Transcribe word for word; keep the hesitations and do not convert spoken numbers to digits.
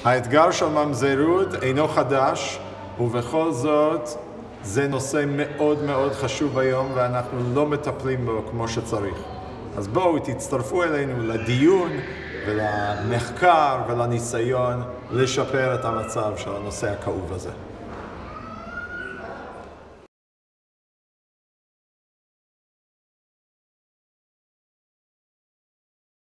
האתגר של ממזרות אינו חדש, ובכל זאת זה נושא מאוד מאוד חשוב היום, ואנחנו לא מטפלים בו כמו שצריך. אז בואו תצטרפו אלינו לדיון ולמחקר ולניסיון לשפר את המצב של הנושא הכאוב הזה.